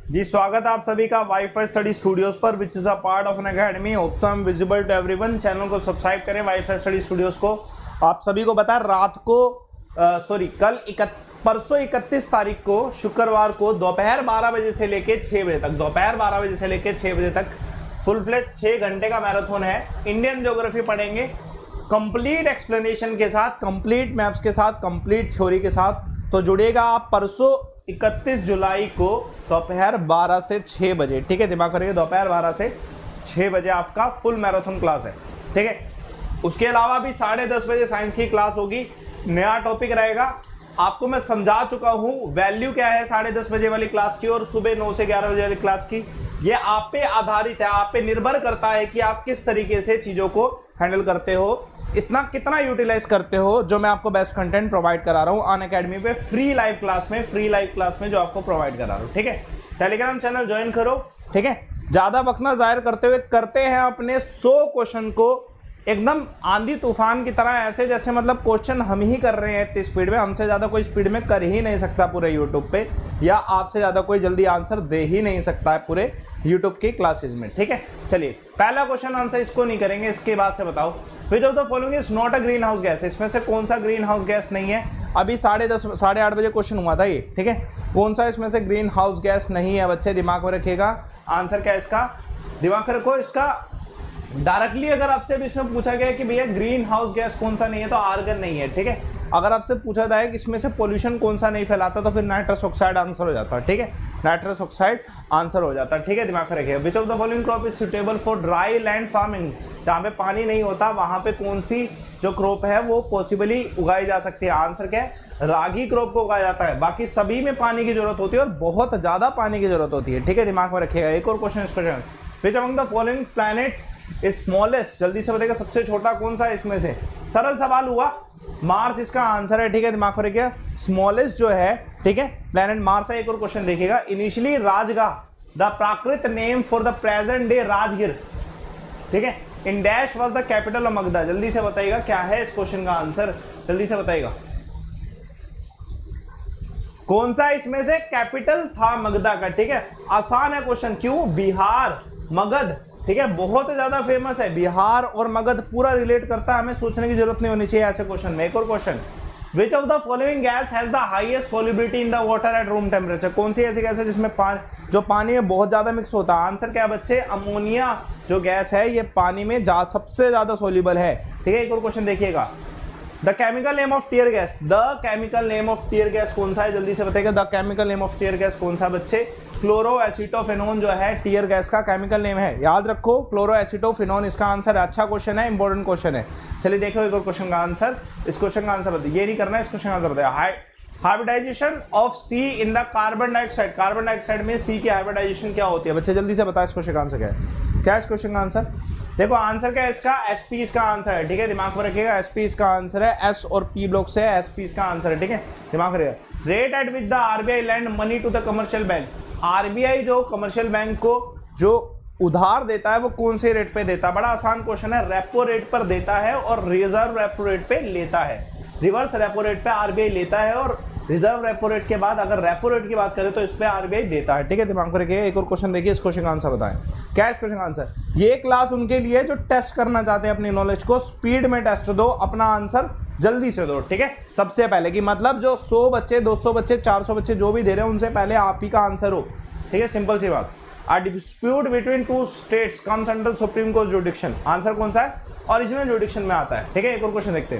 जी स्वागत है आप सभी का वाईफाई स्टडी स्टूडियोज पर which is a part of an academy. Hopes I am visible to everyone. Channel को सब्सक्राइब करें वाईफाई स्टडी स्टूडियोज को। आप सभी को बता रात को परसों 31 तारीख को शुक्रवार को दोपहर 12 बजे से लेके 6 बजे तक फुल फ्लेज 6 घंटे का मैराथन है। इंडियन ज्योग्राफी पढ़ेंगे कंप्लीट एक्सप्लेनेशन के साथ, कंप्लीट मैप्स के साथ, कंप्लीट थ्योरी के साथ। तो जुड़िएगा आप परसों 31 जुलाई को दोपहर 12 से 6 बजे, ठीक है। दिमाग करिए दोपहर 12 से 6 बजे आपका फुल मैराथन क्लास है, ठीक है। उसके अलावा भी 10:30 बजे साइंस की क्लास होगी, नया टॉपिक रहेगा। आपको मैं समझा चुका हूं वैल्यू क्या है 10:30 बजे वाली क्लास की और सुबह 9 से 11 बजे वाली क्लास की। ये आप पे आधारित है, आप पे निर्भर करता है कि आप किस तरीके से चीजों को हैंडल करते हो, इतना कितना यूटिलाइज करते हो। जो मैं आपको बेस्ट कंटेंट प्रोवाइड करा रहा हूं अनअकैडमी पे फ्री लाइव क्लास में जो आपको प्रोवाइड करा रहा हूं, ठीक है। टेलीग्राम चैनल ज्वाइन करो, ठीक है। ज्यादा वक्त ना जाहिर करते हुए करते हैं अपने 100 क्वेश्चन को एकदम आंधी तूफान की तरह, ऐसे जैसे मतलब क्वेश्चन हम ही कर रहे हैं इतनी स्पीड में। हमसे ज्यादा कोई स्पीड में कर ही नहीं सकता पूरे यूट्यूब पे, या आपसे ज्यादा कोई जल्दी आंसर दे ही नहीं सकता है पूरे यूट्यूब की क्लासेस में, ठीक है। चलिए पहला क्वेश्चन आंसर इसको नहीं करेंगे, इसके बाद से बताओ which of the following is not a greenhouse gas. इसमें से कौन सा ग्रीन हाउस गैस नहीं है। अभी 8:30 बजे क्वेश्चन हुआ था ये, ठीक है। कौन सा इसमें से ग्रीन हाउस गैस नहीं है बच्चे, दिमाग में रखिएगा। आंसर क्या है इसका, दिमाग में रखो। इसका डायरेक्टली अगर आपसे भी इसमें पूछा गया कि भैया ग्रीन हाउस गैस कौन सा नहीं है, तो आर्गन नहीं है, ठीक है। अगर आपसे पूछा जाए कि इसमें से पोल्यूशन कौन सा नहीं फैलाता, तो फिर नाइट्रस ऑक्साइड आंसर हो जाता है, ठीक है। नाइट्रस ऑक्साइड आंसर हो जाता है, ठीक है। दिमाग में रखिएगा। Which of the following crop is suitable for dry land farming. जहां पे पानी नहीं होता वहां पे कौन सी जो क्रॉप है वो पॉसिबली उगाई जा सकती है। आंसर क्या है, रागी क्रॉप को उगाया जाता है। बाकी सभी में पानी की जरूरत होती है और बहुत ज्यादा पानी की जरूरत होती है, ठीक है। दिमाग में रखिएगा। एक और क्वेश्चन इस question, which among the following planet smallest, जल्दी से बताइएगा सबसे छोटा कौन सा इसमें से। सरल सवाल हुआ, मार्स इसका आंसर है, ठीक है। दिमाग में रखिएगा स्मॉलेस्ट जो है, ठीक है, प्लैनेट मार्स है। एक और क्वेश्चन देखिएगा, initially Rajgah the Prakrit name for the present day Rajgir, ठीक है, in dash was the capital of Magadha. जल्दी से बताइएगा क्या है इस क्वेश्चन का आंसर, जल्दी से बताइएगा कौन सा इसमें से कैपिटल था मगधा का, ठीक है। आसान है क्वेश्चन, क्यों, बिहार मगध, ठीक है, बहुत ज्यादा फेमस है। बिहार और मगध पूरा रिलेट करता है, हमें सोचने की जरूरत नहीं होनी चाहिए ऐसे क्वेश्चन में। एक और question, which of the following gas has the highest solubility in the water at room temperature. कौन सी ऐसी गैस है जिसमें जो पानी में बहुत ज्यादा मिक्स होता है। आंसर क्या है बच्चे, अमोनिया जो गैस है ये पानी में सबसे ज्यादा सोल्यूबल है, ठीक है। एक और क्वेश्चन देखिएगा, the chemical name of tear gas. The chemical name of tear gas कौन सा है, जल्दी से बताइएगा। The chemical name of tear gas कौन सा बच्चे, क्लोरोएसिटोफेनोन जो है टीयर गैस का केमिकल नेम है, याद रखो क्लोरोएसिटोफेनोन इसका आंसर है। अच्छा क्वेश्चन है, इंपॉर्टेंट क्वेश्चन है। चलिए देखो एक और क्वेश्चन का आंसर, इस क्वेश्चन का आंसर बताइए, ये नहीं करना है, इस क्वेश्चन का आंसर बताइए। Hybridization of C in the carbon dioxide. Carbon dioxide में सी की हाइब्रिडाइजेशन क्या होती है बच्चे, जल्दी से बताओ इस क्वेश्चन का आंसर क्या है। क्या है इस क्वेश्चन का आंसर, देखो आंसर क्या है इसका, एसपी इसका आंसर है, ठीक है। दिमाग में रखिएगा, एसपी इसका आंसर है, एस और पी ब्लॉक से एसपी इसका आंसर है, ठीक है। दिमाग में रखिएगा। Rate at which the RBI lend money to the commercial bank. RBI जो कमर्शियल बैंक को जो उधार देता है वो कौन से रेट पे देता है। बड़ा आसान क्वेश्चन है, रेपो रेट पर देता है और रिजर्व रेपो रेट पे लेता है। रिवर्स रेपो रेट पे आरबीआई लेता है और रिजर्व रेपो रेट के बाद अगर रेपो रेट की बात करें तो इस पे आरबीआई देता है, ठीक है। दिमाग में रखिए। एक और क्वेश्चन देखिए, इस क्वेश्चन का आंसर बताएं। क्या है इस क्वेश्चन का आंसर, ये क्लास उनके लिए जो टेस्ट करना चाहते हैं अपनी नॉलेज को, स्पीड में टेस्ट दो, अपना आंसर जल्दी से दो, ठीक है। सबसे पहले कि मतलब जो 100 बच्चे 200 बच्चे 400 बच्चे जो भी दे रहे हैं उनसे पहले आप ही का आंसर हो, ठीक है। सिंपल सी बात। A dispute between two states comes under Supreme Court jurisdiction. Answer कौन सा है, ओरिजिनल जुडिक्शन में आता है, ठीक है। एक और क्वेश्चन देखते हैं,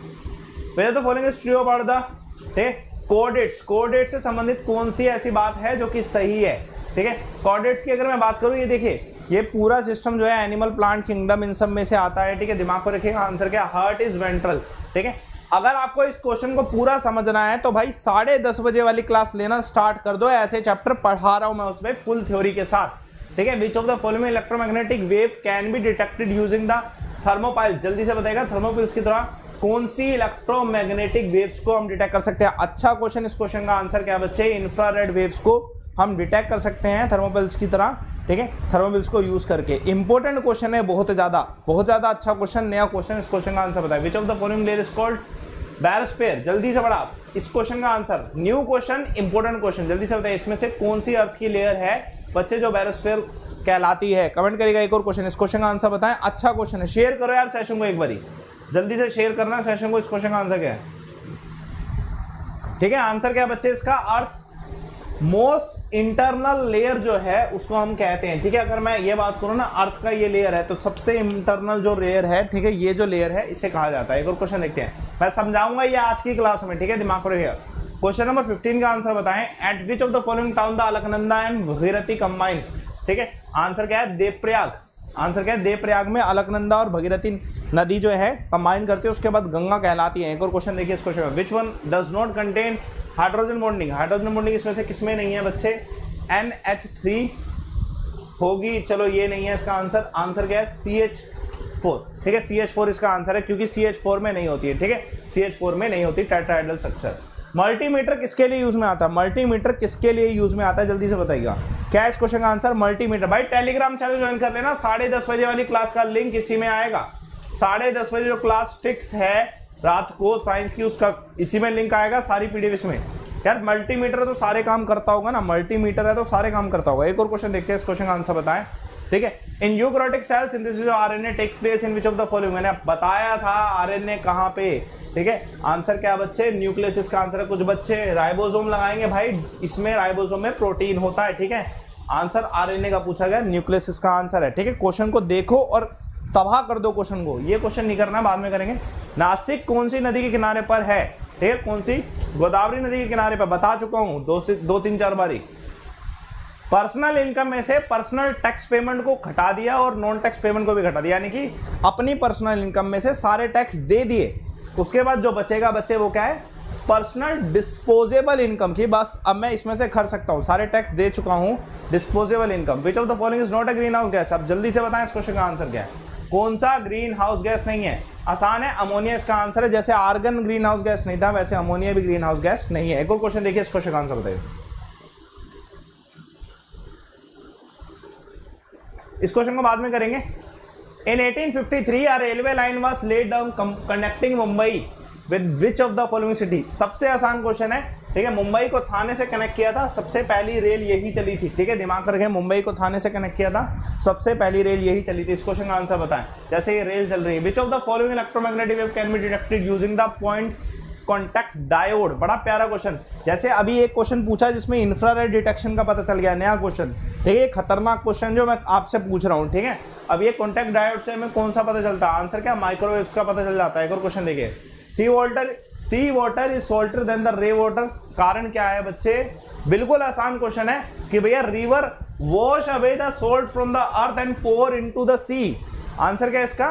वैसे तो following is true about the, ठीक है, कोऑर्डिनेट्स। कोऑर्डिनेट्स से संबंधित कौन सी ऐसी बात है जो कि सही है, ठीक है। कोऑर्डिनेट्स की अगर मैं बात करूं, ये देखिए ये पूरा सिस्टम जो है एनिमल प्लांट किंगडम इन सब में से आता है, ठीक है। दिमाग को रखिएगा। आंसर क्या, हार्ट इज वेंट्रल, ठीक है। अगर आपको इस क्वेश्चन को पूरा समझना है तो भाई 10:30 बजे वाली क्लास लेना स्टार्ट कर दो, ऐसे चैप्टर पढ़ा रहा हूं मैं उसमें फुल थ्योरी के साथ, ठीक है। Which of the following electromagnetic wave can be detected using the thermopile. जल्दी से बताएगा, थर्मोपिल्स की तरह कौन सी इलेक्ट्रोमैग्नेटिक वेव्स को हम डिटेक्ट कर सकते हैं। अच्छा क्वेश्चन, इस क्वेश्चन का आंसर क्या बच्चे, इंफ्रारेड वेव्स को हम डिटेक्ट कर सकते हैं थर्मोपिल्स की तरह, ठीक है, थर्मोपिल्स को यूज करके। इंपॉर्टेंट क्वेश्चन है, बहुत ज्यादा अच्छा क्वेश्चन, नया क्वेश्चन। इस क्वेश्चन का आंसर बताएं। Which of the following layer is called barosphere, जल्दी से बड़ा इस क्वेश्चन का answer, new question, important question, जल्दी से बताइए इसमें से कौन सी अर्थ की लेयर है बच्चे जो बैरोस्फीयर कहलाती है। कमेंट करिएगा एक और क्वेश्चन, इस क्वेश्चन का आंसर बताएं। अच्छा क्वेश्चन है, शेयर करो यार सेशन को एक बारी, जल्दी से शेयर करना सेशन को। इस क्वेश्चन का आंसर क्या है? ठीक है, आंसर क्या है बच्चे इसका? अर्थ मोस्ट इंटरनल लेयर जो है उसको हम कहते हैं। ठीक है, अगर मैं ये बात करूं ना, अर्थ का ये लेयर है तो सबसे इंटरनल जो लेयर है, ठीक है, ये जो लेयर है इसे कहा जाता है। एक और क्वेश्चन देखते हैं, मैं समझाऊंगा ये आज की क्लास में। ठीक है, दिमाग में रखिएगा। क्वेश्चन नंबर 15 का आंसर बताएं। At which of the following town the Alaknanda and Bhagirathi combines. ठीक है, आंसर क्या है? देवप्रयाग। आंसर क्या है? देवप्रयाग में अलकनंदा और भगीरथी नदी जो है कंबाइन करती है, उसके बाद गंगा कहलाती है। एक और क्वेश्चन देखिए इस क्वेश्चन में, which one does not contain hydrogen bonding. Hydrogen bonding इसमें से किसमें नहीं है बच्चे? NH3 होगी। चलो ये नहीं है इसका आंसर। आंसर क्या है? CH4। ठीक है, CH4 इसका आंसर है, क्योंकि CH4 में नहीं होती है। ठीक है, CH4 में नहीं होती टेट्राहेड्रल स्ट्रक्चर। मल्टीमीटर किसके लिए यूज में आता है? मल्टीमीटर किसके लिए यूज में आता है, जल्दी से बताइएगा। क्या है इस क्वेश्चन का आंसर? मल्टीमीटर। भाई टेलीग्राम चैनल ज्वाइन कर लेना, 10:30 बजे वाली क्लास का लिंक इसी में आएगा। 10:30 बजे जो क्लास फिक्स है रात को साइंस की, उसका इसी में लिंक आएगा, सारी पीडीएफ इसमें। यार मल्टीमीटर है तो सारे काम करता होगा ना, मल्टीमीटर है तो सारे काम करता होगा। एक और क्वेश्चन देखते हैं, इस क्वेश्चन का आंसर बताएं। ठीक है, in eukaryotic cell synthesis of RNA take place in which of the following. मैंने बताया था आरएनए कहां पे। ठीक है, आंसर क्या बच्चे? न्यूक्लियस इसका आंसर है। कुछ बच्चे राइबोसोम लगाएंगे, भाई इसमें राइबोसोम में प्रोटीन होता है। ठीक है, आंसर आरएनए का पूछा गया, न्यूक्लियस इसका आंसर है। ठीक है, क्वेश्चन को देखो और तबाह कर दो क्वेश्चन को। ये क्वेश्चन नहीं करना, बाद में करेंगे। नासिक कौन सी नदी के किनारे पर है? ठीक है, कौन सी? गोदावरी नदी के किनारे पर, बता चुका हूं 2-3-4 बारी। पर्सनल इनकम में से पर्सनल टैक्स पेमेंट को घटा दिया और नॉन टैक्स पेमेंट को भी घटा दिया, यानी कि अपनी पर्सनल इनकम में से सारे टैक्स दे दिए, उसके बाद जो बचेगा बच्चे वो क्या है? पर्सनल डिस्पोजेबल इनकम की। बस अब मैं इसमें से खर्च सकता हूं, सारे टैक्स दे चुका हूं। Disposable income, which of the following is not a greenhouse gas. अब जल्दी से बताएं इस क्वेश्चन का आंसर क्या है? कौन सा ग्रीन हाउस गैस नहीं है? आसान है, अमोनिया इसका आंसर है। जैसे आर्गन ग्रीन हाउस गैस नहीं था, वैसे अमोनिया भी ग्रीन हाउस गैस नहीं है। एक और क्वेश्चन देखिए, इस क्वेश्चन का आंसर बताइए। इस क्वेश्चन को बाद में करेंगे। In 1853 a railway line was laid down connecting Mumbai with which of the following city. सबसे आसान क्वेश्चन है। ठीक है, मुंबई को थाने से कनेक्ट किया था, सबसे पहली रेल यही चली थी। ठीक है, दिमाग कर रखें, मुंबई को थाने से कनेक्ट किया था, सबसे पहली रेल यही चली थी। इस क्वेश्चन का आंसर बताएं। जैसे ये रेल चल रही है, which of the following electromagnetic wave can be detected using the point contact diode. बड़ा प्यारा क्वेश्चन। जैसे अभी एक क्वेश्चन पूछा जिसमें इंफ्रारेड डिटेक्शन का पता चल गया, नया क्वेश्चन। ठीक है, खतरनाक क्वेश्चन जो मैं आपसे पूछ रहा हूँ। ठीक है, अब ये कॉन्टैक्ट डायोड से हमें कौन सा पता चलता है? आंसर क्या? माइक्रोवेव्स का पता चल जाता है। एक और क्वेश्चन देखिए, sea water is salter than the rain water. कारण क्या है बच्चे? बिल्कुल आसान क्वेश्चन है कि भैया river wash away the salt from the earth and pour into the sea. Answer क्या है इसका?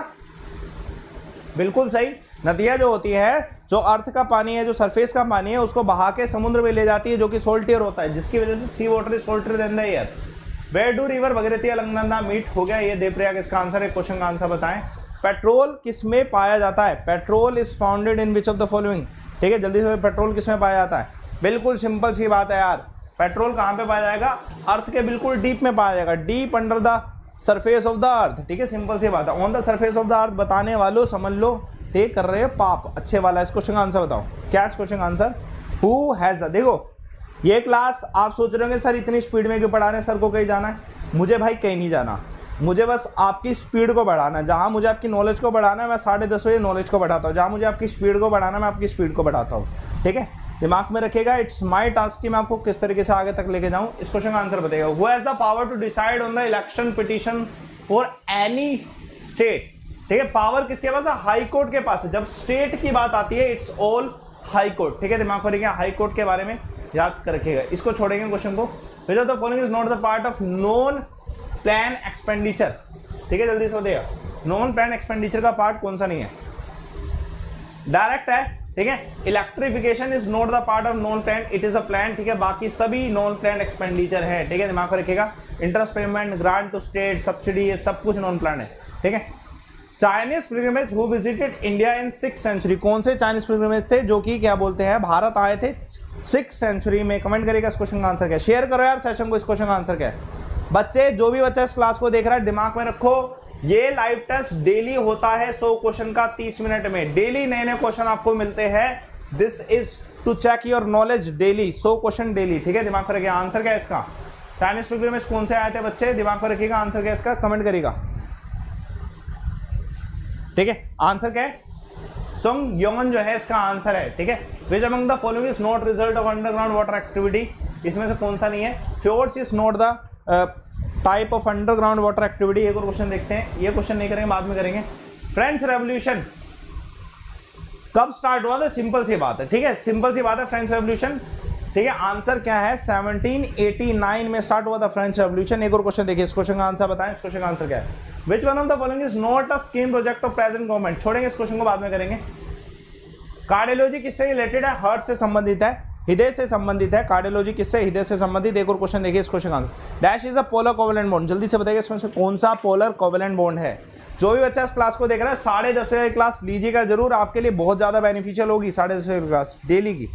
बिल्कुल सही। नदियां जो होती है, जो अर्थ का पानी है, जो सरफेस का पानी है, उसको बहा के समुद्र में ले जाती है, जो कि सोल्टियर होता है, जिसकी वजह से sea water is salter than the air. Where do river Bhagirathi Alaknanda meet. हो गया ये देवप्रयाग इसका आंसर है। क्वेश्चन का आंसर बताएं। पेट्रोल किसमें पाया जाता है? Petrol is founded in which of the following. ठीक है, जल्दी से, पेट्रोल किसमें पाया जाता है? बिल्कुल सिंपल सी बात है यार, पेट्रोल कहां पे पाया जाएगा? अर्थ के बिल्कुल डीप में पाया जाएगा, deep under the surface of the earth. ठीक है, सिंपल सी बात है। On the surface of the earth बताने वालों समझ लो ठीक कर रहे हो पाप। अच्छे वाला। इस क्वेश्चन का आंसर बताओ, क्या इस क्वेश्चन का आंसर? Who has the. देखो ये क्लास आप सोच रहे होंगे सर इतनी स्पीड में क्यों पढ़ा रहे हैं, सर को कहीं जाना है? मुझे भाई कहीं नहीं जाना, मुझे बस आपकी स्पीड को बढ़ाना है। जहां मुझे आपकी नॉलेज को बढ़ाना है, मैं 10:30 बजे नॉलेज को बढ़ाता हूँ। जहां मुझे आपकी स्पीड को बढ़ाना है, मैं आपकी स्पीड को बढ़ाता हूँ। ठीक है, दिमाग में रखिएगा। इट्स माय टास्क कि मैं आपको किस तरीके से आगे तक लेके जाऊं। इस क्वेश्चन का आंसर बताइएगा। Who has the power to decide on the election petition for any state. ठीक है, पावर किसके पास है? हाई कोर्ट के पास है। जब स्टेट की बात आती है, इट्स ऑल हाई कोर्ट। ठीक है, दिमाग में रखिएगा, हाई कोर्ट के बारे में याद कर रखिएगा। इसको छोड़ेंगे क्वेश्चन को। Which of the following is not the part of non plan expenditure. ठीक है, जल्दी से बताइएगा, नॉन प्लान एक्सपेंडिचर का पार्ट कौन सा नहीं है? डायरेक्ट है। ठीक है, electrification is not the part of non plan, it is a plan. ठीक है, बाकी सभी नॉन प्लान एक्सपेंडिचर है। ठीक है, दिमाग में रखिएगा। Interest payment, grant to state, subsidy, ये सब कुछ नॉन प्लान है। ठीक है, Chinese pilgrimage who visited India in 6th century. कौन से चाइनीज पिलग्रिमेज थे जो कि क्या बोलते हैं भारत आए थे 6th सेंचुरी में? कमेंट करेगा इस क्वेश्चन का आंसर क्या है। शेयर करो यार सेशन को। इस क्वेश्चन का आंसर क्या है? बच्चे, जो भी बच्चा इस क्लास को देख रहा है, दिमाग में रखो ये लाइव टेस्ट डेली होता है 100 क्वेश्चन का 30 मिनट में। डेली नए नए क्वेश्चन आपको मिलते हैं। This is to check your knowledge daily, 100 question daily, ठीक है। दिमाग पर रखिएगा। आंसर क्या है इसका? चाइनीज पिलग्रिमेज कौन से आए थे बच्चे? दिमाग पर रखिएगा। आंसर क्या है इसका? कमेंट करिएगा, ठीक है। आंसर क्या है? सोंग योंगन जो है इसका आंसर है, ठीक है। Which among the following is not result of underground water activity? इसमें से कौन सा नहीं है? Fjords is not the type of underground water activity. एक और क्वेश्चन देखते हैं, ये क्वेश्चन नहीं करेंगे, बाद में करेंगे। फ्रेंच रेवोल्यूशन कब स्टार्ट हुआ था? सिंपल सी बात है, ठीक है, सिंपल सी बात है। फ्रेंच रेवोल्यूशन, ठीक है, आंसर क्या है? 1789 में स्टार्ट हुआ था फ्रेंच रेवोल्यूशन। एक और क्वेश्चन देखिए, इस क्वेश्चन का आंसर बताएं। इस क्वेश्चन का आंसर क्या है? Which one of the following is not a scheme project of present government? छोड़ेंगे इस क्वेश्चन को, बाद में करेंगे। कार्डियोलॉजी किससे रिलेटेड है? हार्ट से संबंधित है, हृदय से संबंधित है। कार्डियोलॉजी किससे? हृदय से संबंधित। एक और क्वेश्चन देखिए, इस क्वेश्चन का answer. Dash is a polar covalent bond. जल्दी से बताइए इसमें से कौन सा पोलर कोवेलेंट बॉन्ड है? जो भी बच्चा इस क्लास को देख रहा है 10:30 बजे क्लास लीजिएगा जरूर, आपके लिए बहुत ज्यादा बेनिफिशियल होगी 10:30 बजे क्लास डेली की।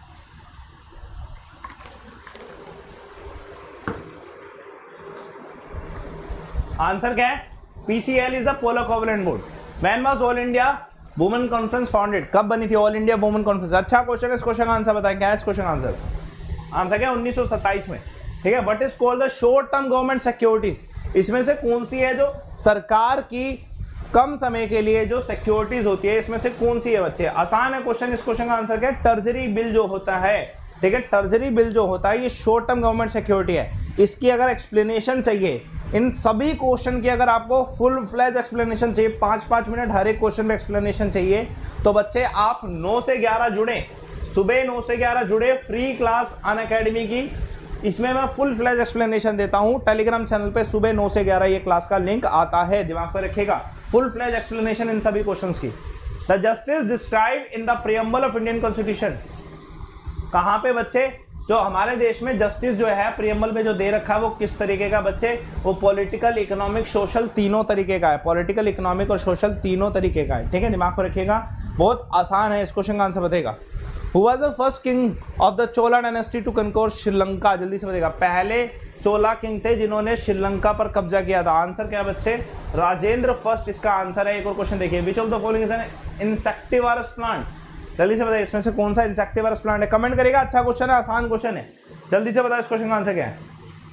आंसर क्या है? PCL is a polar covalent bond. When was All India Women Conference founded? कब बनी थी ऑल इंडिया वुमेन कॉन्फ्रेंस? अच्छा क्वेश्चन है, इस क्वेश्चन का आंसर बताएं। क्या है इस क्वेश्चन का आंसर? आंसर क्या है? 1927 में, ठीक है। What is called the short term government securities? इसमें से कौन सी है जो सरकार की कम समय के लिए जो सिक्योरिटीज होती है, इसमें से कौन सी है बच्चे? आसान है क्वेश्चन। इस क्वेश्चन का आंसर क्या है? ट्रेजरी बिल जो होता है, ठीक है, ट्रेजरी बिल जो होता है ये शॉर्ट टर्म गवर्नमेंट सिक्योरिटी है। इसकी अगर एक्सप्लेनेशन चाहिए, इन सभी क्वेश्चन की अगर आपको फुल फ्लैज एक्सप्लेनेशन चाहिए, 5-5 मिनट हर एक क्वेश्चन में एक्सप्लेनेशन चाहिए, तो बच्चे आप 9 से 11 जुड़े, सुबह 9 से 11 जुड़े, फ्री क्लास अनअकैडमी की। इसमें मैं फुल फ्लैज एक्सप्लेनेशन देता हूं। टेलीग्राम चैनल पे सुबह 9 से 11 ये क्लास का लिंक आता है, दिमाग पर रखिएगा। फुल फ्लैज एक्सप्लेनेशन इन सभी क्वेश्चंस की। The justice describe in the preamble of Indian constitution? कहां पे बच्चे? जो हमारे देश में जस्टिस जो है प्रियम्बल में जो दे रखा है वो किस तरीके का बच्चे? वो पॉलिटिकल, इकोनॉमिक, सोशल तीनों तरीके का है। पॉलिटिकल, इकोनॉमिक और सोशल तीनों तरीके का है, ठीक है। दिमाग को रखिएगा, बहुत आसान है। इस क्वेश्चन का आंसर बताएगा। Who was the first king of the Chola dynasty to conquer Sri Lanka? जल्दी से बताएगा। पहले चोला किंग थे जिन्होंने श्रीलंका पर कब्जा किया था। आंसर क्या बच्चे? राजेंद्र फर्स्ट इसका आंसर है। एक और क्वेश्चन देखिए, which of the following is an insectivorous plant? जल्दी से बताइए इसमें से कौन सा इंसेक्टिवरस प्लांट है? कमेंट करेगा। अच्छा क्वेश्चन है, आसान क्वेश्चन है, जल्दी से बताओ इस क्वेश्चन का आंसर क्या है?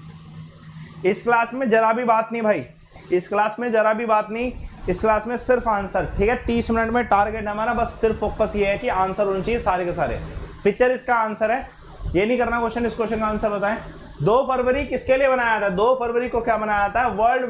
इस क्लास में जरा भी बात नहीं भाई, इस क्लास में जरा भी बात नहीं, इस क्लास में सिर्फ आंसर, ठीक है। 30 मिनट में टारगेट हमारा बस सिर्फ फोकस ये है कि आंसर होने चाहिए सारे के सारे। पिक्चर इसका आंसर है, ये नहीं करना क्वेश्चन। इस क्वेश्चन का आंसर बताएं। 2 फरवरी किसके लिए बनाया था? 2 फरवरी को क्या बनाया था?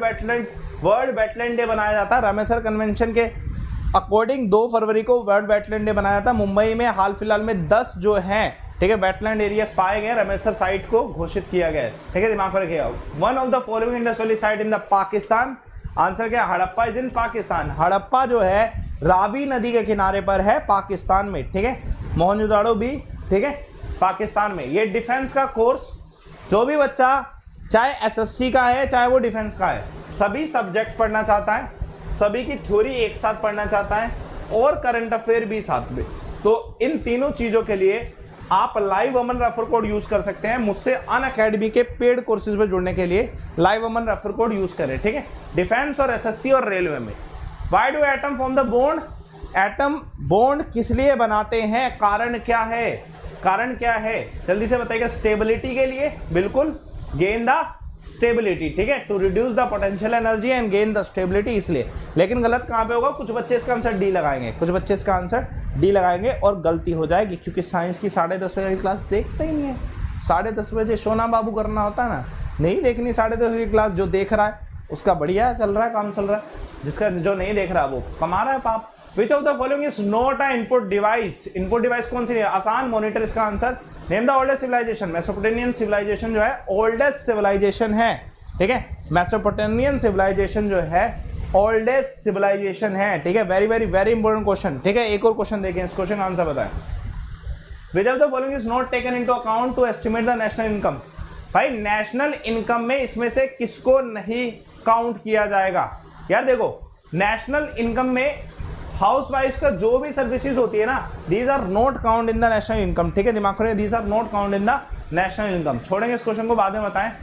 वर्ल्ड वेटलैंड डे बनाया जाता है। रामेसर कन्वेंशन के अकॉर्डिंग 2 फरवरी को वर्ल्ड वेटलैंड डे बनाया था। मुंबई में हाल फिलहाल में 10 जो है, ठीक है, वेटलैंड एरियाज पाए गए, रामेसर साइट को घोषित किया गया है, ठीक है। दिमाग में रखिएगा। One of the following industrial site in the Pakistan? Answer क्या? Harappa is in Pakistan. हड़प्पा जो है रावी नदी के किनारे पर है पाकिस्तान में, ठीक है। मोहनजोदाड़ो भी, ठीक है, पाकिस्तान में। ये डिफेंस का कोर्स, जो भी बच्चा चाहे एसएससी का है चाहे वो डिफेंस का है, सभी सब्जेक्ट पढ़ना चाहता है, सभी की थ्योरी एक साथ पढ़ना चाहता है और करंट अफेयर भी साथ में, तो इन तीनों चीजों के लिए आप live Aman refer code use कर सकते हैं। मुझसे अनअकैडमी के पेड कोर्सेज में जुड़ने के लिए live Aman refer code use करें, ठीक है। डिफेंस और एसएससी और रेलवे में। Why do atom form the bond? Atom bond किस लिए बनाते हैं? कारण क्या है? कारण क्या है? जल्दी से बताइएगा। स्टेबिलिटी के लिए, बिल्कुल, गेन द स्टेबिलिटी, ठीक है, to reduce the potential energy and gain the stability, इसलिए। लेकिन गलत कहां पे होगा? कुछ बच्चे इसका आंसर डी लगाएंगे, कुछ बच्चे इसका आंसर डी लगाएंगे और गलती हो जाएगी, क्योंकि साइंस की 10:30 बजे की क्लास देखते ही नहीं है। 10:30 बजे सोना बाबू करना होता है ना, नहीं देखनी 10:30 बजे की क्लास। जो देख रहा है उसका बढ़िया चल रहा है, काम चल रहा है, जिसका जो नहीं देख रहा वो कमा रहा है पाप। Which of the following is not a input device? Input device कौन सी है? आसान, मॉनिटर इसका answer. Name the oldest civilisation? Mesopotamian civilisation जो है ओल्डेस्ट सिविलाइजेशन है, ठीक है। मेसोपोटामियन सिविलाइजेशन जो है ओल्डेस्ट सिविलाइजेशन है, ठीक है। Very very very important question, ठीक है। एक और क्वेश्चन देखें, इस क्वेश्चन का आंसर बताएं। Which of the following is not taken into account to estimate the national income? भाई नेशनल इनकम में इसमें से किसको नहीं काउंट किया जाएगा? यार देखो, नेशनल इनकम में हाउस वाइफ का जो भी सर्विसेज होती है ना, these are not count in the national income, ठीक है। दिमाग में, these are not count in the national income. छोड़ेंगे इस क्वेश्चन को, बाद में बताएं।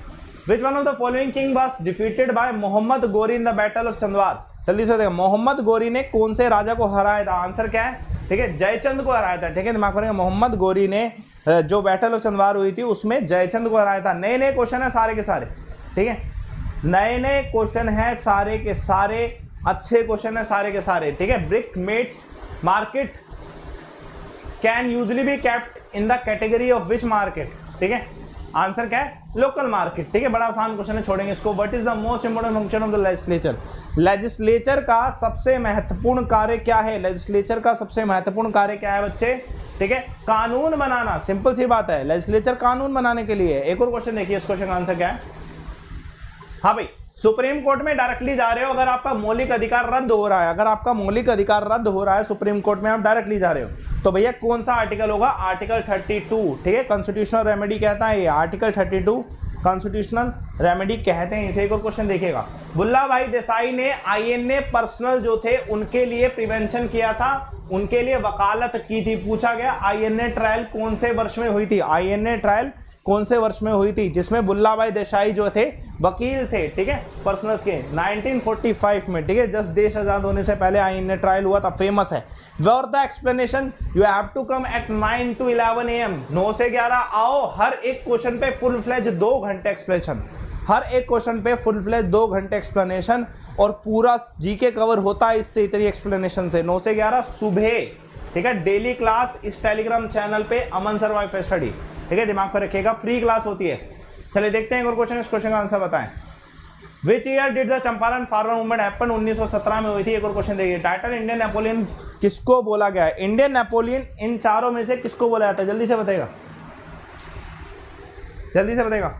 Which one of the following king was defeated by Mohammad Ghori in the battle of Chandwar. जल्दी से देखो, मोहम्मद गोरी ने कौन से राजा को हराया था? आंसर क्या है? ठीक है, जयचंद को हराया था। ठीक है, दिमाग में मोहम्मद गोरी ने जो बैटल ऑफ चंदवार हुई थी उसमें जयचंद को हराया था। नए नए क्वेश्चन है सारे के सारे, ठीक है, नए नए क्वेश्चन है सारे के सारे, अच्छे क्वेश्चन है सारे के सारे। ठीक है, brick mate market can usually be kept in the category of which market? ठीक है, आंसर क्या है? Local market. ठीक है, बड़ा आसान क्वेश्चन है, छोड़ेंगे इसको। What is the most important function of the legislature? Legislature का सबसे महत्वपूर्ण कार्य क्या है? लेजिस्लेचर का सबसे महत्वपूर्ण कार्य क्या है बच्चे? ठीक है, कानून बनाना। सिंपल सी बात है, लेजिस्लेचर कानून बनाने के लिए। एक और क्वेश्चन देखिए, इस क्वेश्चन का आंसर क्या है? हाँ भाई, सुप्रीम कोर्ट में डायरेक्टली जा रहे हो, अगर आपका मौलिक अधिकार रद्द हो रहा है, अगर आपका मौलिक अधिकार रद्द हो रहा है सुप्रीम कोर्ट में, आप डायरेक्टली जा रहे हो, तो भैया कौन सा आर्टिकल होगा? आर्टिकल 32। ठीक है, कॉन्स्टिट्यूशनल रेमेडी कहता है ये, आर्टिकल 32 कॉन्स्टिट्यूशनल रेमेडी कहते हैं इसे। एक और क्वेश्चन देखिएगा, बुल्ला भाई देसाई ने आईएनए पर्सनल जो थे उनके लिए प्रिवेंशन किया था, उनके लिए वकालत की थी। पूछा गया आईएनए ट्रायल कौन से वर्ष में हुई थी? आईएनए ट्रायल कौन से वर्ष में हुई थी? जिसमें बुल्ला भाई देसाई जो थे वकील थे, ठीक है, पर्सनल्स के, 1945 में। ठीक है, जस्ट देश आजाद होने से पहले आईएनए ट्रायल हुआ था, फेमस है। For the explanation you have to come at 9 to 11 AM। 9 से 11 आओ, हर एक क्वेश्चन पे फुल फ्लेज 2 घंटे एक्सप्लेनेशन, हर एक क्वेश्चन पे फुल फ्लेज 2 घंटे एक्सप्लेनेशन, और पूरा जीके कवर होता है इससे, इतनी एक्सप्लेनेशन से। 9 से 11 सुबह, ठीक है, डेली क्लास इस टेलीग्राम चैनल पे, अमन सर वाईफाई स्टडी। ठीक है, दिमाग पर रखिएगा, फ्री क्लास होती है। चलिए देखते हैं एक और क्वेश्चन, इस क्वेश्चन का आंसर बताएं। Which year did the Champaran farmer movement happen? 1917 में हुई थी। एक और क्वेश्चन देखिए, टाइटल इंडियन नेपोलियन किसको बोला गया है? इंडियन नेपोलियन इन चारों में से किसको बोला जाता है? जल्दी से बताएगा, जल्दी से बताएगा।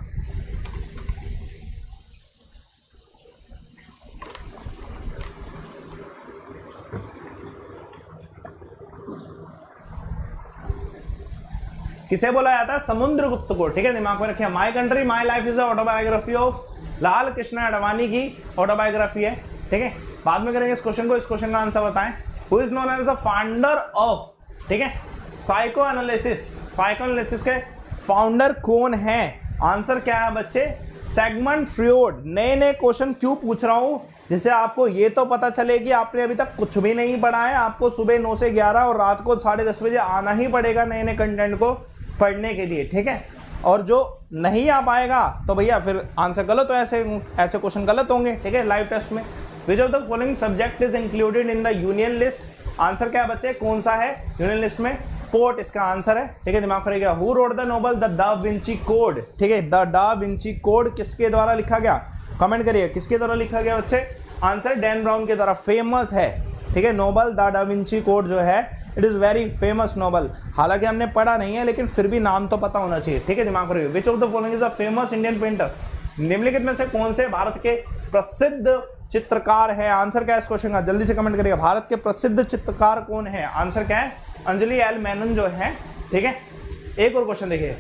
किसे बोला जाता है? समुद्रगुप्त को। ठीक है, दिमाग में रखिए, my country my life is autobiography of Lal Krishna Advani की ऑटोबायोग्राफी है। ठीक है, बाद में करेंगे इस क्वेश्चन को। इस क्वेश्चन का आंसर बताएं। Who is known as the founder of, ठीक है, साइको एनालिसिस? साइको एनालिसिस के फाउंडर कौन है? आंसर क्या है बच्चे? Sigmund Freud. नए नए क्वेश्चन क्यों पूछ रहा हूं? जिससे आपको ये तो पता चले कि आपने अभी तक कुछ भी नहीं पढ़ा है, आपको सुबह 9 से 11 और रात को 10:30 बजे आना ही पड़ेगा नए नए कंटेंट को पढ़ने के लिए। ठीक है, और जो नहीं आ पाएगा तो भैया फिर आंसर गलत हो, ऐसे क्वेश्चन गलत होंगे। ठीक है, लाइव टेस्ट में। Which of the following subject is included in the union list? Answer क्या है बच्चे? कौन सा है यूनियन लिस्ट में? पोर्ट इसका आंसर है। ठीक है, दिमाग रखिएगा। Who wrote the novel the Da Vinci Code? ठीक है, द दा विंची कोड किसके द्वारा लिखा गया? कमेंट करिए, किसके द्वारा लिखा गया बच्चे? आंसर डैन ब्राउन के द्वारा। फेमस है, ठीक है, novel the Da Vinci Code जो है, it is very famous novel. हालांकि हमने पढ़ा नहीं है, लेकिन फिर भी नाम तो पता होना चाहिए। ठीक है, दिमाग रखिए। Which of the following is a famous Indian painter? निम्नलिखित में से कौन से भारत के प्रसिद्ध चित्रकार है? आंसर क्या है इस क्वेश्चन का? जल्दी से कमेंट करिएगा। भारत के प्रसिद्ध चित्रकार कौन है? आंसर क्या है? अंजलि एल मेनन जो है। ठीक है, एक और क्वेश्चन देखिए,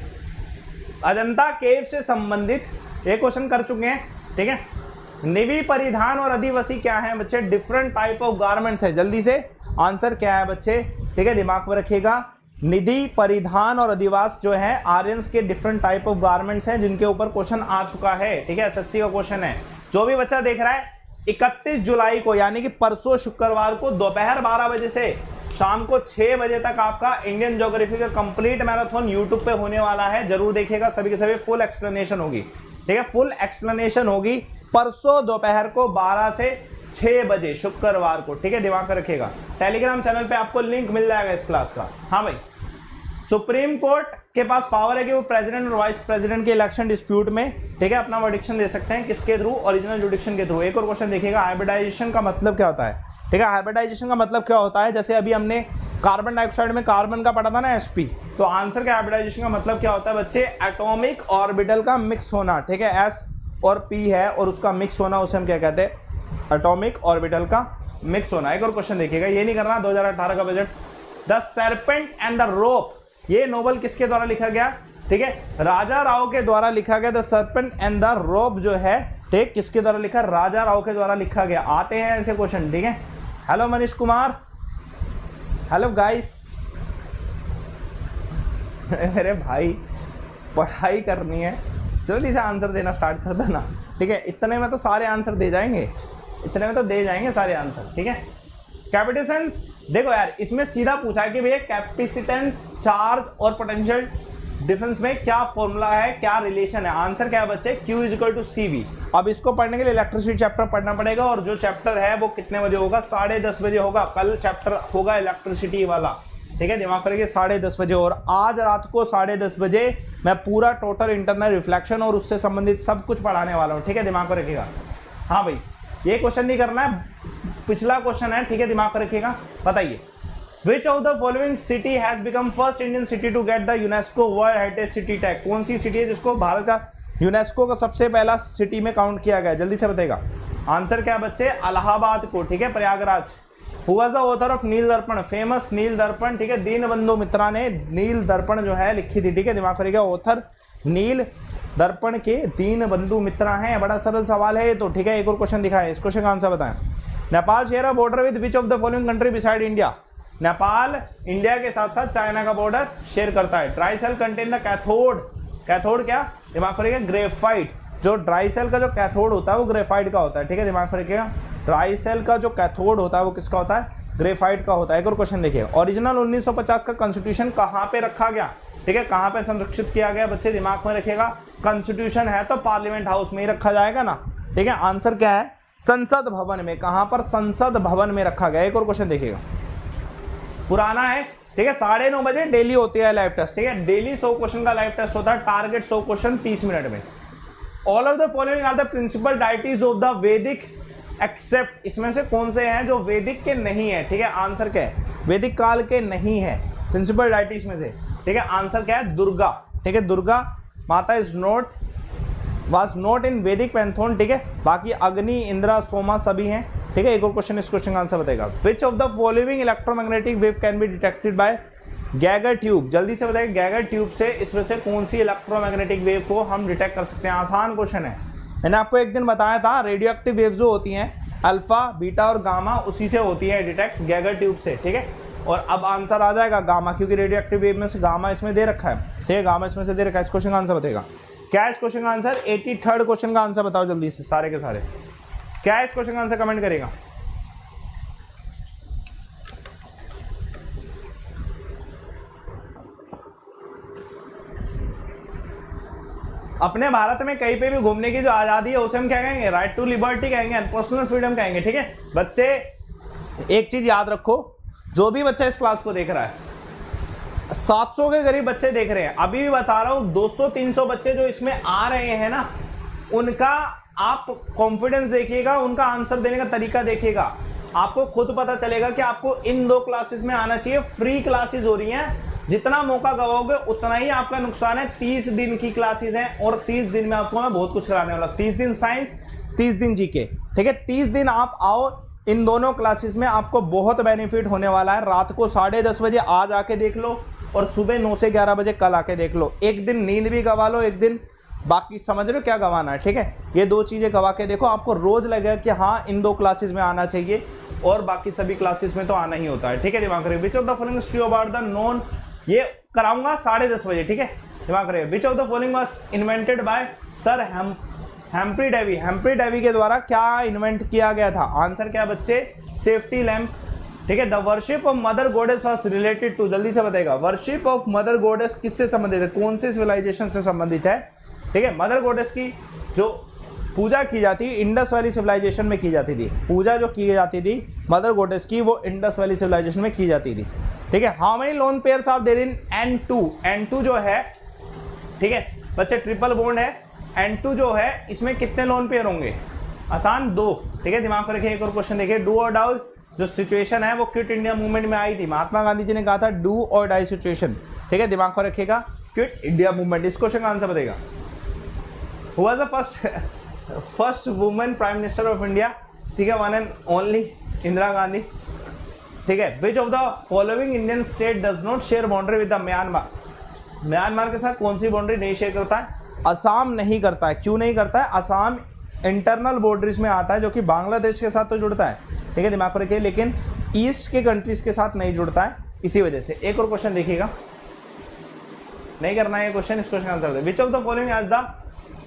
अजंता केव से संबंधित एक क्वेश्चन कर चुके हैं। ठीक है, निवि परिधान और आदिवासी क्या है बच्चे? डिफरेंट टाइप ऑफ गारमेंट्स है। जल्दी से आंसर क्या है बच्चे? ठीक है, दिमाग में रखिएगा। निधि परिधान और अधिवास जो है आर्यंस के डिफरेंट टाइप ऑफ गारमेंट्स हैं, जिनके ऊपर क्वेश्चन आ चुका है। ठीक है, एसएससी का क्वेश्चन है। जो भी बच्चा देख रहा है, 31 जुलाई को यानी कि परसों शुक्रवार को दोपहर 12 बजे से शाम को 6 बजे तक आपका इंडियन ज्योग्राफी का कंप्लीट मैराथन यूट्यूब पे होने वाला है। जरूर देखिएगा, सभी के सभी फुल एक्सप्लेनेशन होगी। ठीक है, फुल एक्सप्लेनेशन होगी परसों दोपहर को 12 से 6 बजे शुक्रवार को। ठीक है, दिमाग में रखिएगा। टेलीग्राम चैनल पे आपको लिंक मिल जाएगा इस क्लास का। हाँ भाई, सुप्रीम कोर्ट के पास पावर है कि वो प्रेसिडेंट और वाइस प्रेसिडेंट के इलेक्शन डिस्प्यूट में, ठीक है, अपना वर्डिक्शन दे सकते हैं। किसके थ्रू? ओरिजिनल जुडिक्शन के थ्रू। एक और क्वेश्चन देखिएगा, हाइब्रिडाइजेशन का मतलब क्या होता है? ठीक है, हाइब्रिडाइजेशन का मतलब क्या होता है? जैसे अभी हमने कार्बन डाइऑक्साइड में कार्बन का पढ़ा था ना, sp, तो आंसर क्या हाइब्रिडाइजेशन का मतलब क्या होता है बच्चे? एटॉमिक ऑर्बिटल का मिक्स होना। ठीक है, s और p है और उसका मिक्स होना, उसे हम क्या कहते हैं? एटॉमिक ऑर्बिटल का मिक्स होना। एक और क्वेश्चन देखिएगा, ये नहीं करना, 2018 का budget. The serpent and the rope, ये नोवेल किसके द्वारा लिखा गया? ठीक है, राजा राव के द्वारा लिखा गया। The serpent and the rope जो है, ठीक, किसके द्वारा लिखा? राजा राव के द्वारा लिखा गया। आते हैं ऐसे क्वेश्चन। ठीक है, hello Manish Kumar, hello guys. मेरे भाई, पढ़ाई करनी है, जल्दी से आंसर देना स्टार्ट कर देना, ठीक है। इतने में तो सारे आंसर दे जाएंगे, इतने में तो दे जाएंगे सारे आंसर, ठीक है। कैपेसिटेंस देखो यार, इसमें सीधा पूछा है कि भैया कैपेसिटेंस, चार्ज और पोटेंशियल डिफरेंस में क्या फॉर्मूला है, क्या रिलेशन है। आंसर क्या है बच्चे, Q इक्वल टू CV। अब इसको पढ़ने के लिए इलेक्ट्रिसिटी चैप्टर पढ़ना पड़ेगा, और जो चैप्टर है वो कितने बजे होगा, 10:30 बजे होगा। कल चैप्टर होगा इलेक्ट्रिसिटी वाला, ठीक है, दिमाग करेंगे 10:30 बजे। और आज रात को 10:30 बजे मैं पूरा टोटल इंटरनल रिफ्लेक्शन और उससे संबंधित सब कुछ पढ़ाने वाला हूँ, ठीक है, दिमाग को रखिएगा। हाँ भाई, ये क्वेश्चन नहीं करना है, पिछला क्वेश्चन है, ठीक है, दिमाग को रखिएगा। बताइए, Which of the following city has become first Indian city to get the UNESCO World Heritage City tag? कौन सी सिटी है जिसको भारत का यूनेस्को का सबसे पहला सिटी में काउंट किया गया? जल्दी से बताएगा। आंसर क्या बच्चे, इलाहाबाद को, ठीक है, Prayagraj. Who was the author of नील दर्पण, फेमस नील दर्पण, ठीक है, दीनबंधु मित्रा ने नील दर्पण जो है लिखी थी, ठीक है, दिमाग करेगा। ऑथर नील दर्पण के दीनबंधु मित्रा हैं। बड़ा सरल सवाल है ये तो, ठीक है। एक और क्वेश्चन दिखाए, इस क्वेश्चन का आंसर बताएं। Nepal share a border with which of the following country beside India? Nepal India के साथ साथ चाइना का बॉर्डर शेयर करता है। Dry cell contain the cathode, cathode क्या, दिमाग में रखिएगा, ग्रेफाइट। जो ड्राई सेल का जो कैथोड होता है वो ग्रेफाइट का होता है, ठीक है, दिमाग में रखिएगा। ड्राई सेल का जो कैथोड होता है वो किसका होता है, ग्रेफाइट का होता है। एक और क्वेश्चन देखिए, ओरिजिनल 1950 का कॉन्स्टिट्यूशन कहाँ पे रखा गया, ठीक है, कहाँ पे संरक्षित किया गया बच्चे, दिमाग में रखिएगा। कॉन्स्टिट्यूशन है तो पार्लियामेंट हाउस में ही रखा जाएगा ना, ठीक है। आंसर क्या है, संसद भवन में। कहाँ पर, संसद भवन में रखा गया। एक और क्वेश्चन देखिएगा, पुराना है, ठीक है, 9:30 बजे डेली होती है लाइव टेस्ट, ठीक है, डेली 100 क्वेश्चन का लाइव टेस्ट होता है। टारगेट 100 क्वेश्चन 30 मिनट में। All of the following are the principal deities of the Vedic except, इसमें से कौन से हैं जो वैदिक के नहीं है, ठीक है। आंसर क्या है, वैदिक काल के नहीं है प्रिंसिपल डाइटीज में से, ठीक है। आंसर क्या है, दुर्गा, ठीक है, Durga Mata is not, was not in Vedic pantheon, ठीक है। बाकी अग्नि, इंद्रा, सोमा सभी हैं, ठीक है। एक और क्वेश्चन, इस क्वेश्चन का आंसर बताएगा। Which of the following electromagnetic wave can be detected by Geiger tube? जल्दी से बताइए, गैगर ट्यूब से इसमें से कौन सी इलेक्ट्रोमैग्नेटिक वेव को हम डिटेक्ट कर सकते हैं? आसान क्वेश्चन है, मैंने आपको एक दिन बताया था, रेडियो एक्टिव वेव जो होती हैं अल्फा, बीटा और गामा, उसी से होती है डिटेक्ट, गैगर ट्यूब से, ठीक है। और अब आंसर आ जाएगा गामा, क्योंकि रेडियो एक्टिव वेव में से गामा इसमें दे रखा है, ठीक है, गामा इसमें से दे रखा है। इस क्वेश्चन का आंसर बताएगा क्या है, इस क्वेश्चन का आंसर 83rd क्वेश्चन का आंसर बताओ जल्दी से, सारे के सारे क्या है इस क्वेश्चन का आंसर, कमेंट करेगा। अपने भारत में कहीं पे भी घूमने की जो आजादी है उसे हम क्या कहेंगे, राइट टू लिबर्टी कहेंगे, पर्सनल फ्रीडम कहेंगे, ठीक है। बच्चे एक चीज याद रखो, जो भी बच्चा इस क्लास को देख रहा है, 700 के करीब बच्चे देख रहे हैं, अभी भी बता रहा हूं, 200-300 बच्चे जो इसमें आ रहे हैं ना, उनका आप कॉन्फिडेंस देखिएगा, उनका आंसर देने का तरीका देखिएगा, आपको खुद पता चलेगा कि आपको इन 2 क्लासेस में आना चाहिए। फ्री क्लासेस हो रही हैं, जितना मौका गवाओगे उतना ही आपका नुकसान है। 30 दिन की क्लासेस हैं और 30 दिन में आपको मैं बहुत कुछ कराने वाला, 30 दिन साइंस, 30 दिन जीके, ठीक है। 30 दिन आप आओ, इन दोनों क्लासेस में आपको बहुत बेनिफिट होने वाला है। रात को 10:30 बजे आज आके देख लो, और सुबह 9 से 11 बजे कल आके देख लो। एक दिन नींद भी गवा लो, एक दिन बाकी समझ रहे हो क्या गवाना है, ठीक है। ये 2 चीजें गवा के देखो, आपको रोज लगेगा कि हाँ इन 2 क्लासेस में आना चाहिए, और बाकी सभी क्लासेस में तो आना ही होता है, ठीक है। दिमाग रखिए, which of the following true about the non, ये कराऊंगा 10:30 बजे, ठीक है, दिमाग रखिए। Which of the following was invented by sir Humphry Davy, Humphry Davy के द्वारा क्या इन्वेंट किया गया था? आंसर क्या बच्चे, सेफ्टी लैंप, ठीक है। The worship of mother goddess was related to, जल्दी से बताएगा, वर्शिप ऑफ मदर गॉडेस किससे संबंधित है, कौन से सिविलाइजेशन से संबंधित है, ठीक है। मदर गॉडेस की जो पूजा की जाती है इंडस वैली सिविलाइजेशन में की जाती थी, पूजा जो की जाती थी मदर गॉडेस की वो इंडस वैली सिविलाइजेशन में की जाती थी, ठीक है। How many lone pairs are there in N2? N2 जो है, ठीक है बच्चे, ट्रिपल बॉन्ड है, N2 जो है इसमें कितने लोन पेयर होंगे? आसान 2, ठीक है, दिमाग में रखिए। एक और क्वेश्चन देखिए, डू और डाउ जो सिचुएशन है वो क्विट इंडिया मूवमेंट में आई थी, महात्मा गांधी जी ने कहा था डू और डाई सिचुएशन, ठीक है, दिमाग में रखिएगा, क्विट इंडिया मूवमेंट। इस क्वेश्चन का आंसर बताएगा। Who was the first women prime minister of India, ठीक है, one and only Indira Gandhi, ठीक है। Which of the following Indian state does not share boundary with the Myanmar? Myanmar के साथ कौन सी बाउंड्री नहीं शेयर करता है? असम नहीं करता है। क्यों नहीं करता है? असम इंटरनल बाउंड्रीज में आता है, जो कि बांग्लादेश के साथ तो जुड़ता है, ठीक है, दिमाग पर रखिए, लेकिन ईस्ट के कंट्रीज के साथ नहीं जुड़ता है, इसी वजह से। एक और क्वेश्चन देखिएगा, नहीं करना है क्वेश्चन, इस क्वेश्चन का answer which of the following as the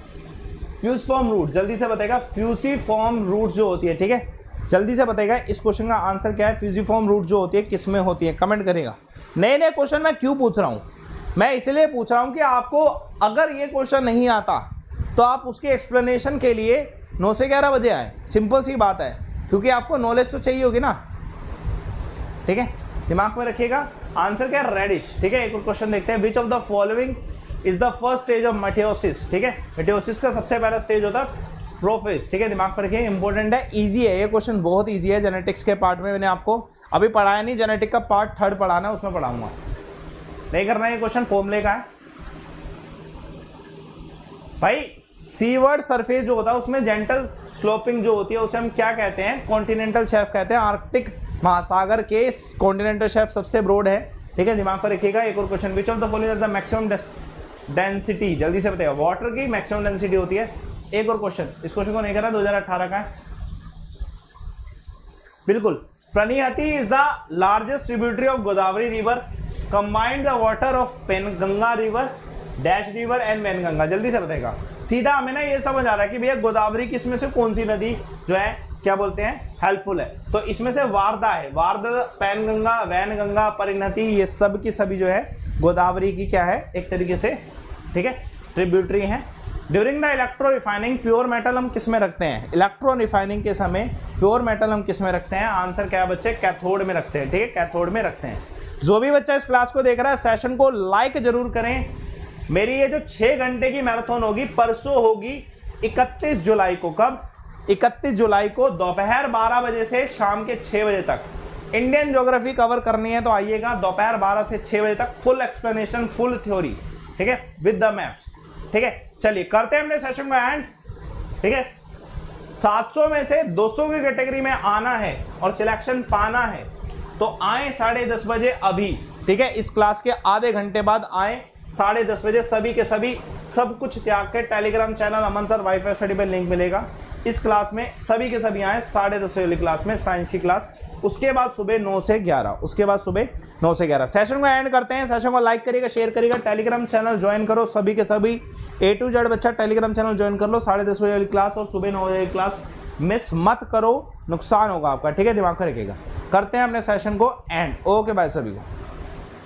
fusiform root, जल्दी से बताएगा फ्यूसिफॉर्म रूट जो होती है, ठीक है, जल्दी से बताएगा इस क्वेश्चन का आंसर क्या है। फ्यूसिफॉर्म रूट जो होती है किस में होती है, कमेंट करेगा। नए नए क्वेश्चन मैं क्यों पूछ रहा हूँ, मैं इसलिए पूछ रहा हूँ कि आपको अगर ये क्वेश्चन नहीं आता तो आप उसके एक्सप्लेनेशन के लिए 9 से 11 बजे आए, सिंपल सी बात है, क्योंकि आपको नॉलेज तो चाहिए होगी ना, ठीक है, दिमाग में रखिएगा। आंसर क्या है, रेडिश, ठीक है। एक और क्वेश्चन देखते हैं, which of the following is the first stage of meiosis, ठीक है, मेटियोसिस का सबसे पहला स्टेज होता है प्रोफेज, ठीक है, दिमाग पर रखिए, इंपॉर्टेंट है, इजी है ये क्वेश्चन, बहुत इजी है। जेनेटिक्स के पार्ट में मैंने आपको अभी पढ़ाया नहीं, जेनेटिक का पार्ट 3 पढ़ाना है, उसमें पढ़ाऊंगा, नहीं करना ये क्वेश्चन, फॉर्मूले का है भाई। सीवर्ड सरफेस जो होता है उसमें जेंटल स्लोपिंग जो होती है उसे हम क्या कहते हैं, कॉन्टिनेंटल शेल्फ कहते हैं। आर्कटिक महासागर के कॉन्टिनेंटल शेल्फ सबसे ब्रॉड है, ठीक है, दिमाग पर रखिएगा। एक और question, which of the following is the maximum density, जल्दी से बताइएगा, वाटर की मैक्सिमम डेंसिटी होती है। एक और क्वेश्चन, इस क्वेश्चन को नहीं करा, 2018 का है, बिल्कुल। Pranhita is the largest tributary of Godavari river, combined the water of Penganga river, dash river and Wainganga, जल्दी से बताएगा। सीधा हमें ना ये समझ आ रहा है कि भैया गोदावरी किस में से कौन सी नदी जो है क्या बोलते हैं हेल्पफुल है, तो इसमें से वारदा है, वारदा, पैनगंगा, वैनगंगा, परिणति, ये सब की सभी जो है गोदावरी की क्या है एक तरीके से, ठीक है, ट्रिब्यूटरी है। During the electro refining pure metal हम किस में रखते हैं, इलेक्ट्रो रिफाइनिंग के समय प्योर मेटल हम किस में रखते हैं, आंसर क्या है बच्चे, कैथोड में रखते हैं, ठीक है, कैथोड में रखते हैं। जो भी बच्चा इस क्लास को देख रहा है सेशन को लाइक जरूर करें। मेरी ये जो 6 घंटे की मैराथन होगी परसों होगी 31 जुलाई को, कब, 31 जुलाई को दोपहर 12 बजे से शाम के 6 बजे तक इंडियन ज्योग्राफी कवर करनी है, तो आइएगा दोपहर 12 से 6 बजे तक, फुल एक्सप्लेनेशन, फुल थ्योरी, ठीक है, विद द मैप्स, ठीक है। चलिए करते हैं अपने सेशन को एंड, ठीक है। 700 में से 200 की कैटेगरी में आना है और सिलेक्शन पाना है तो आए 10:30 बजे अभी, ठीक है, इस क्लास के आधे घंटे बाद आए 10:30 बजे, सभी के सभी सब कुछ त्याग के Telegram channel Aman sir wifi study पे लिंक मिलेगा, इस क्लास में सभी के सभी आए 10:30 वाली क्लास में, साइंस की क्लास, उसके बाद सुबह 9 से 11, उसके बाद सुबह 9 से 11। सेशन को एंड करते हैं, सेशन को लाइक करिएगा, शेयर करिएगा, टेलीग्राम चैनल ज्वाइन करो, सभी के सभी A to Z बच्चा टेलीग्राम चैनल ज्वाइन कर लो, 10:30 बजे वाली क्लास और सुबह 9 बजे वाली क्लास मिस मत करो, नुकसान होगा आपका, ठीक है, दिमाग में रखिएगा। करते हैं अपने सेशन को एंड, ओके बाय सभी को।